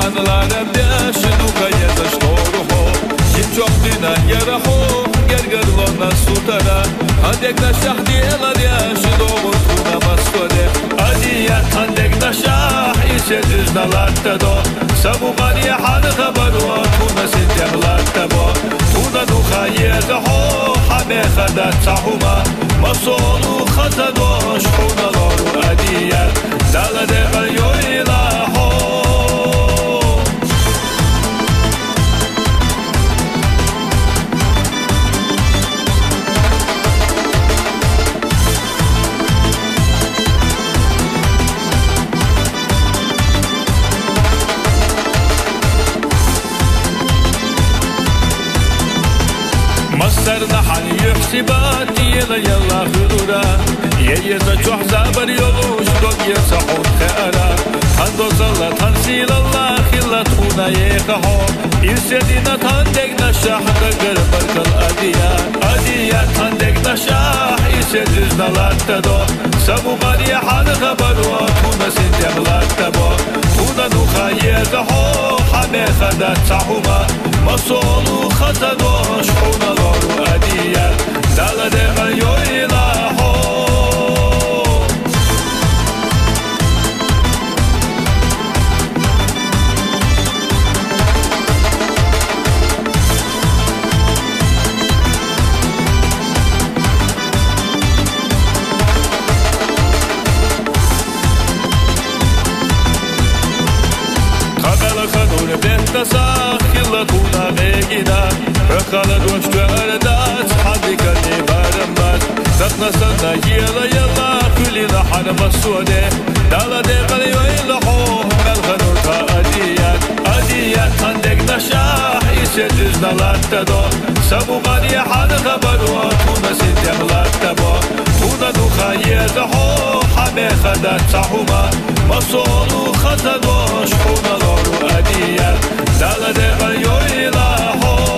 Yanlarım yaşı nuka yazaş doğru ho Kim çok dina yara ho Gerger lona sutara Handek naşah diyeler yaşı doğru tuna maskore Adiyat handek naşah İçe düznalatta do Sabu gariye hanı kabaru Tuna sintemlatta bo Tuna nuka yeza ho Hame khada tahuma Masolu khata doş Tuna loru adiyat Dala degal yoyla ho مصرنا حن يحسبات يلا يلا خلورا يجيزا جوح زابر يلوش دوك يسحون خيرا هندو صلى تنسيل الله خلا تونا يخحو إرسدنا تندق نشاح قرقر برقل أديات أديات تندق نشاح إرسدنا لاتدو سبو غري حال خبرو تونا سنتم لاتبو تونا نوخا يخحو حمي خدا تحوما مصولو خطدوش حونا لورو أديات دالا دغل يويلا هو خنور بهتساخ يلا تونا غيقنا فخال دوشت أردات حدك نبارمات تقنا سنة يلا يلا كلنا حرم السودة دالا دقل يويلا حوه الخنور أديات أديات عندك نشاح يسجزنا لاتدو سبو غري حال خبرو تونا سنتم لاتبو تونا نخيز حوه حمي خدات صحوما مصولو خطدوش حونا لورو أديات دالا دقل يويلا حوه